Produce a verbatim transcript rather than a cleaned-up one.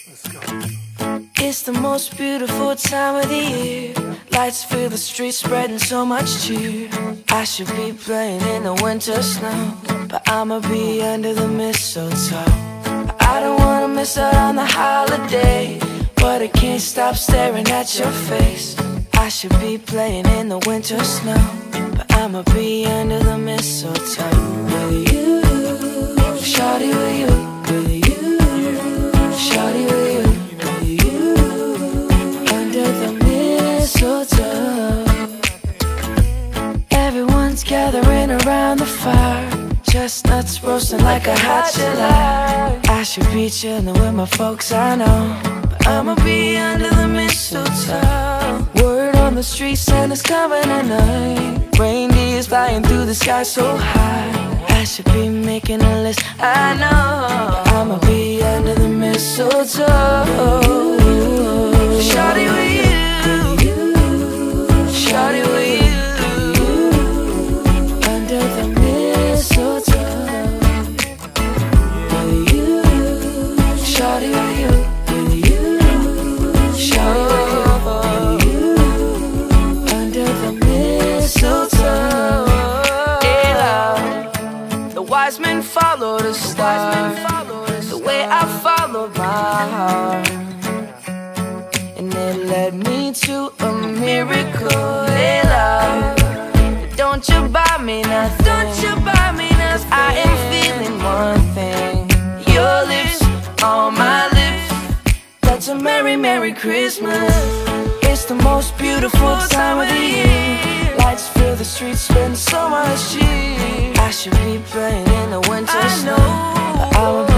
Let's go. It's the most beautiful time of the year. Lights fill the streets, spreading so much cheer. I should be playing in the winter snow, but I'ma be under the mistletoe. I don't wanna miss out on the holiday, but I can't stop staring at your face. I should be playing in the winter snow, but I'ma be under the mistletoe. With you, shawty, with you, with you, shawty, with you, with you, under the mistletoe. Everyone's gathering around the fire, chestnuts roasting like a hot July. I should be chilling with my folks, I know, but I'ma be under the mistletoe. Word on the street, Santa's coming tonight. Reindeer's flying through the sky so high. I should be making a list, I know, but I'ma be under the mistletoe. Shawty with you, shawty with you, under the mistletoe. With you, shawty with you, with you, shawty with you, under the mistletoe. Hey love, the wise men follow the star, the way I follow my heart, and it led me to a miracle. Hey love, don't you buy me nothing, don't you buy me nothing, I am feeling one thing. Your lips on my lips, that's a merry, merry Christmas. It's the most beautiful time of the year. Lights fill the streets, spend so much cheer. I should be playing in the winter snow, but I will be